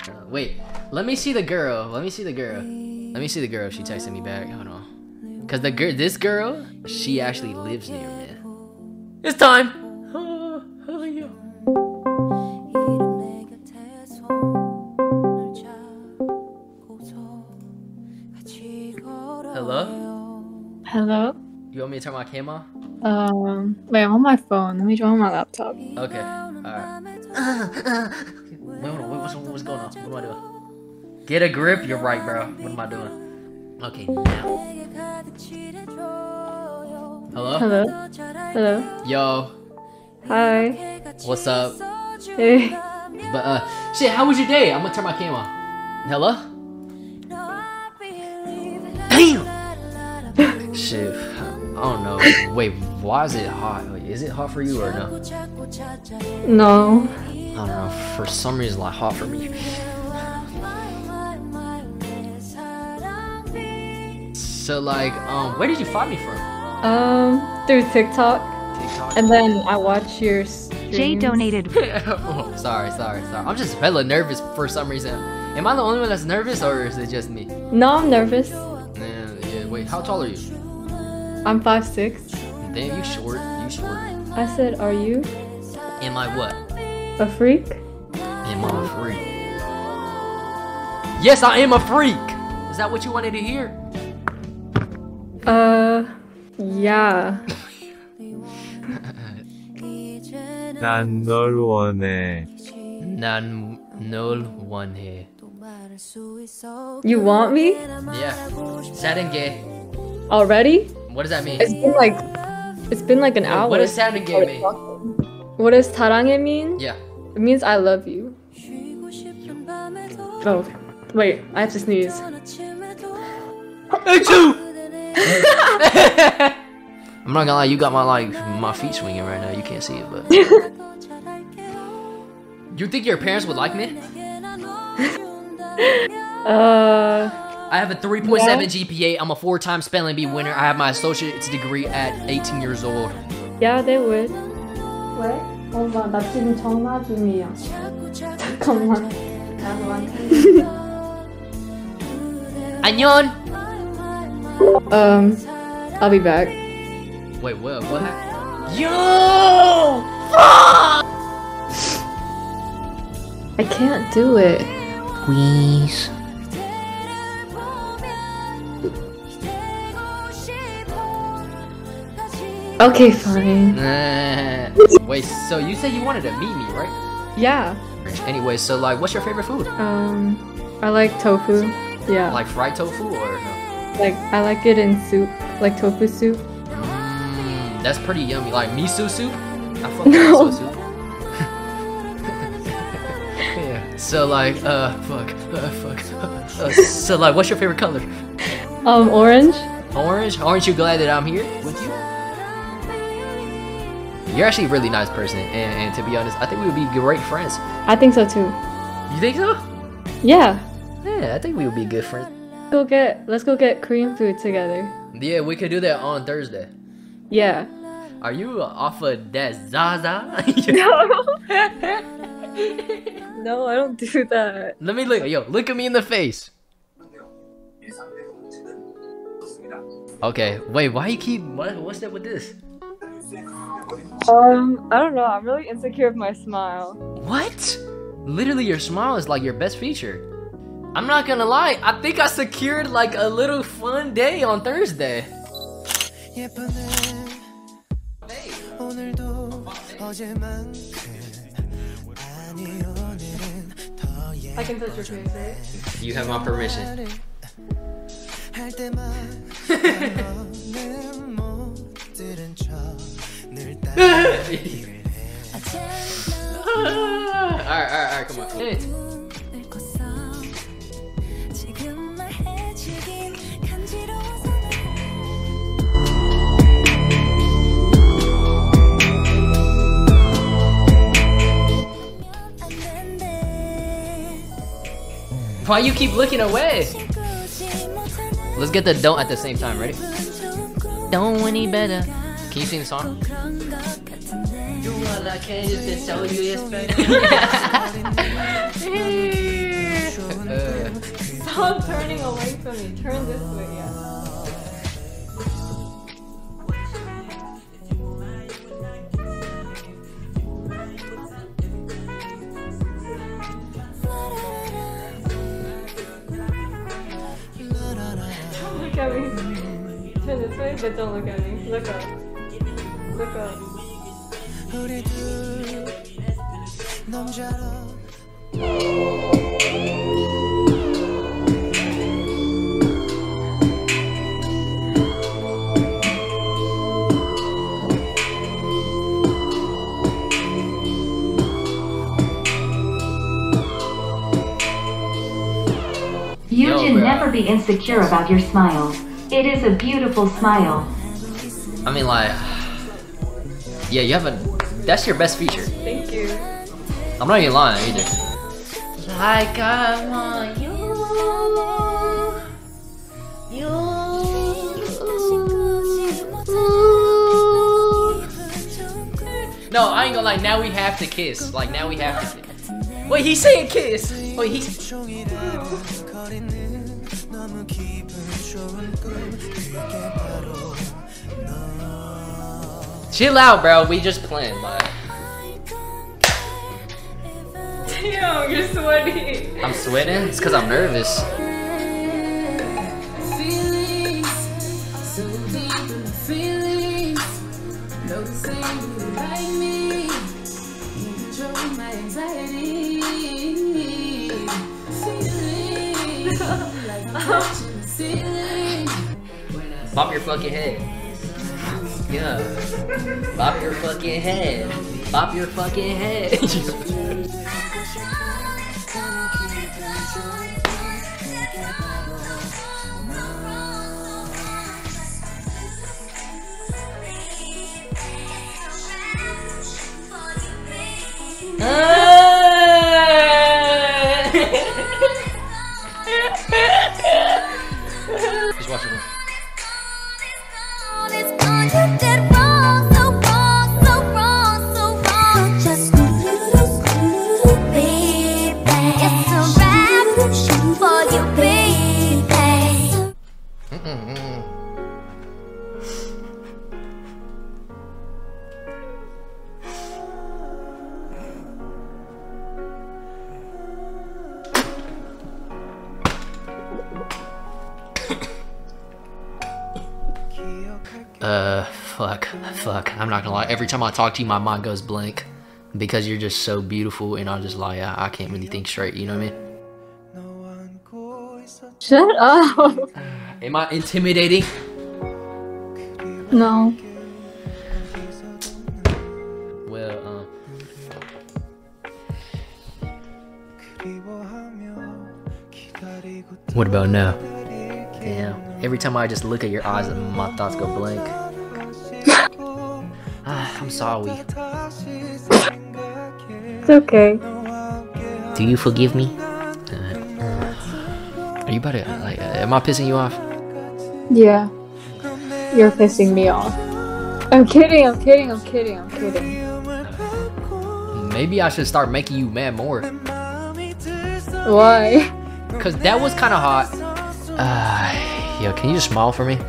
Wait, let me see the girl. Let me see the girl. Let me see the girl. She texted me back. Hold on. Cause this girl, she actually lives near me. It's time. Yeah. Hello? Hello? You want me to turn my camera? Wait, I'm on my phone. Let me join on my laptop. Okay. Alright. Wait, hold on. What's going on? What am I doing? Get a grip. You're right, bro. What am I doing? Okay, now. Hello? Hello? Hello? Yo. Hi. What's up? Hey. But, shit, how was your day? I'm gonna turn my camera on. Hello? Damn! Shit. I don't know. Wait, why is it hot? Wait, is it hot for you or no? No. I don't know. For some reason, like hot for me. So like, where did you find me from? Through TikTok. TikTok. And then I watch your streams. Jay donated. Oh, sorry. I'm just hella nervous for some reason. Am I the only one that's nervous, or is it just me? No, I'm nervous. Yeah. Wait, how tall are you? I'm 5'6". Damn, you short. I said, are you Am I what? a freak? Am I a freak? Yes, I am a freak! Is that what you wanted to hear? Yeah. 난 널 원해. 난 널 원해. You want me? Yeah. 사랑해. Already? What does that mean? It's been like an hour. What does 사랑해 mean? What does 사랑해 mean? Yeah. It means I love you. Oh, wait, I have to sneeze. I'm not gonna lie, you got my feet swinging right now. You can't see it, but you think your parents would like me? I have a 3.7 GPA. I'm a 4-time spelling bee winner. I have my associate's degree at 18 years old. Yeah, they would. 왜? 엄마, 나 지금 전화 중이야. 잠깐만. 안녕. I'll be back. Wait, what happened? Yo! Fuck! I can't do it. Squeeze. Okay, fine. Wait, so you said you wanted to meet me, right? Yeah. Anyway, so like, what's your favorite food? I like tofu. Yeah. Like fried tofu or no? Like I like it in soup, like tofu soup. That's pretty yummy. Like miso soup? I fuck with miso soup. Yeah. So like, fuck. So like, what's your favorite color? Orange. Orange? Aren't you glad that I'm here with you? You're actually a really nice person, and to be honest, I think we would be great friends. I think so too. You think so? Yeah. Yeah, I think we would be good friends. Let's go get Korean food together. Yeah, we could do that on Thursday. Yeah. Are you off of that Zaza? No, I don't do that. Let me look. Yo, look at me in the face. Okay, wait, why you keep... What's that with this? I don't know. I'm really insecure of my smile. What? Literally, your smile is like your best feature. I'm not gonna lie, I think I secured like a little fun day on Thursday. I can touch your face, right? You have my permission. Alright, come on. Hit. Why you keep looking away? Let's get the don't at the same time. Ready? Don't any better. Can you sing the song? Do all I can just to show you this better. Stop turning away from me. Turn this way, yeah. Don't look at me. Turn this way, but don't look at me. Look up. Look up. You Yo, should bro. never be insecure about your smile. It is a beautiful smile. I mean, like, yeah, you have a. That's your best feature. Thank you. I'm not even lying either. Like I want you. No, I ain't gonna lie. Now we have to kiss. Like now we have to kiss. Wait, he's saying kiss. Wait, he's. Chill out, bro. We just playing, like. Damn, you're sweaty. I'm sweating. It's cause I'm nervous. Bop your fucking head. Yeah. Bop your fucking head. Bop your fucking head. Just watch it. Fuck. I'm not gonna lie. Every time I talk to you, my mind goes blank because you're just so beautiful, and I'm just like, I can't really think straight. You know what I mean? Shut up. Am I intimidating? No. Well, what about now? Damn. Every time I just look at your eyes, my thoughts go blank. I'm sorry. It's okay. Do you forgive me? Are you about to, like, am I pissing you off? Yeah. You're pissing me off. I'm kidding. Maybe I should start making you mad more. Why? Cause that was kind of hot. Yo, can you just smile for me?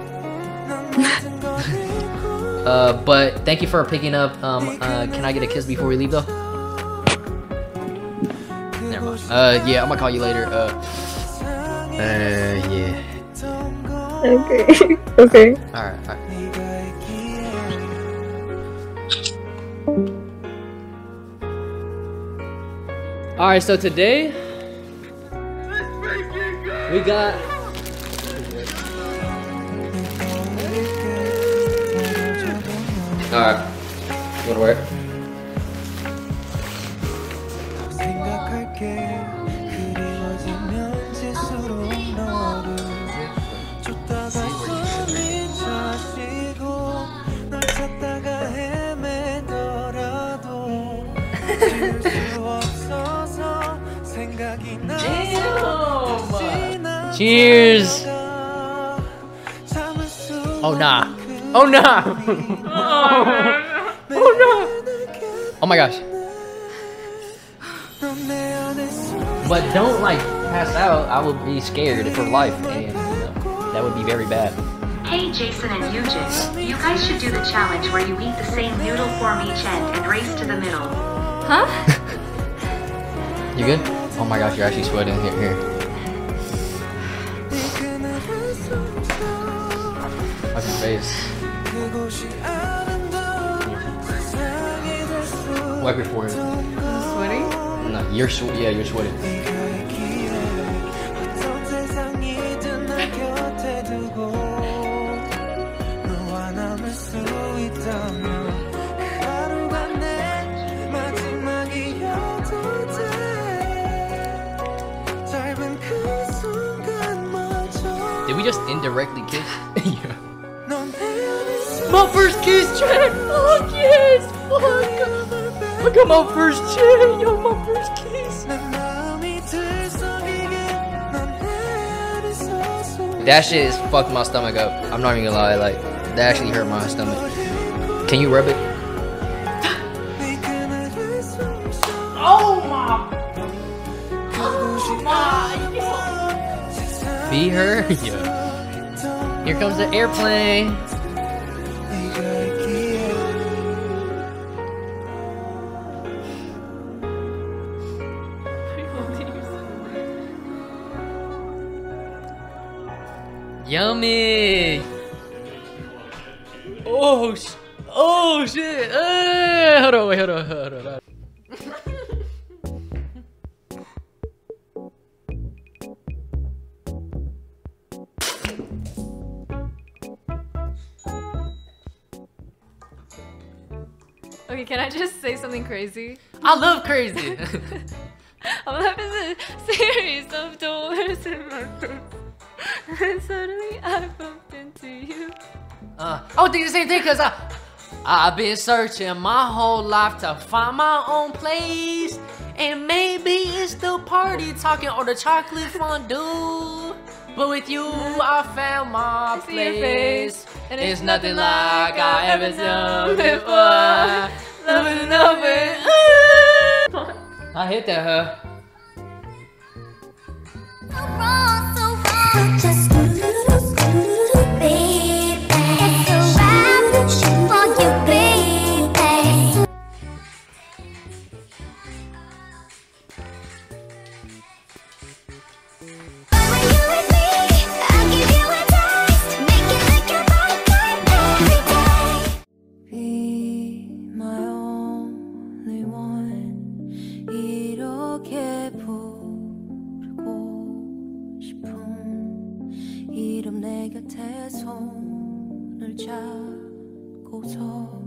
But thank you for picking up. Can I get a kiss before we leave though? Never mind. Yeah, I'm gonna call you later. Yeah. Okay. Okay. Alright. Alright, so today we got alright, go to work. Cheers! Oh nah. Oh nah! Oh no! Oh my gosh. But don't like pass out. I would be scared for life, and you know, that would be very bad. Hey Jason and Eugen, you guys should do the challenge where you eat the same noodle form each end and race to the middle. Huh? You good? Oh my gosh, you're actually sweating. Here. Wipe your face. Wipe your forehead. Sweating? No, you're sweating. Did we just indirectly kiss? Yeah. My first kiss, Chad! Fuck yes! Fuck! I got my first Chad! Yo, my first kiss! That shit is fucked my stomach up. I'm not even gonna lie, like, that actually hurt my stomach. Can you rub it? Oh my! Be her? Yeah. Here comes the airplane. Yummy! Oh shit! Hold on, wait, hold on. Okay, can I just say something crazy? I love crazy. I'm having a series of doors in my room. And suddenly I bumped into you. I would think the same thing, cause I've been searching my whole life to find my own place, and maybe it's the party talking or the chocolate fondue. But with you, I found my I see your place, face, and it's nothing like I ever done before. Love it. I hit that, huh? 이름 내 곁에 손을 잡고서